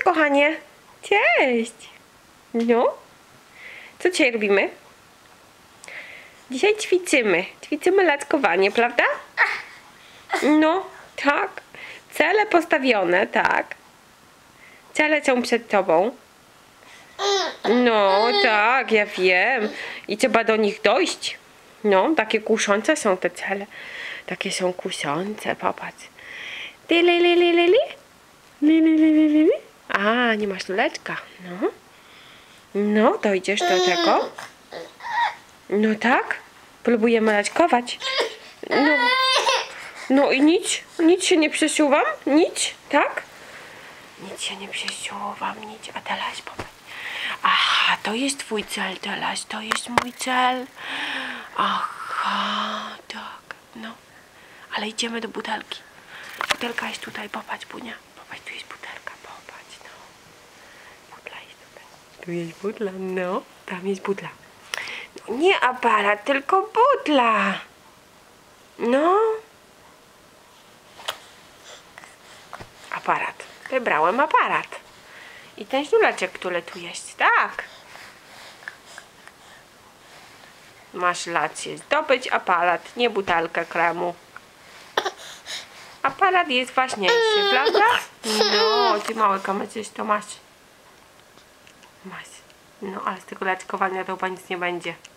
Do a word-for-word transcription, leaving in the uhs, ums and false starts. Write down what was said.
kochanie. Cześć. No. Co dzisiaj robimy? Dzisiaj ćwiczymy. Ćwiczymy lackowanie, prawda? No, tak. Cele postawione, tak. Cele są przed tobą. No, tak, ja wiem. I trzeba do nich dojść. No, takie kuszące są te cele. Takie są kuszące, popatrz. Ty, li, li, li, li, li. Li, li, li, li, li. A, nie masz luleczka. No. No, dojdziesz do tego. No tak. Próbujemy laczkować. No. No i nic? Nic się nie przesuwam? Nic? Tak? Nic się nie przesuwam, nic. A teraz popatrz. Aha, to jest twój cel teraz. To jest mój cel. Aha, tak. No. Ale idziemy do butelki. Butelka jest tutaj. Popatrz, Bunia. Popatrz, tu jest butelka. Popatrz, no. Butla jest tutaj. Tu jest butla, no. Tam jest butla. No, nie aparat, tylko butla. No. Aparat. Wybrałem aparat. I ten żuleczek, który tu jest, tak. Masz rację. Zdobyć aparat, nie butelkę kremu. Aparat jest ważniejszy, prawda? No, ty małe kamerzysto masz. Masz. No, ale z tego laczkowania to chyba nic nie będzie.